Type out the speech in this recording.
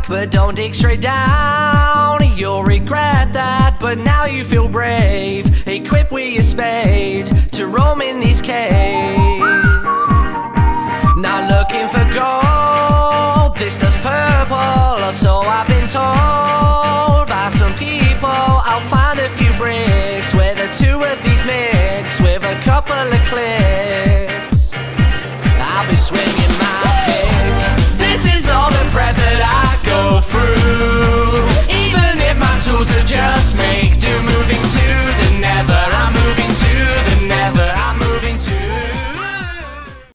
back, but don't dig straight down. You'll regret that, but now you feel brave, equipped with your spade to roam in these caves. Not looking for gold, this does purple, or so I've been told by some people. I'll find a few bricks where the two of these mix with a couple of clicks.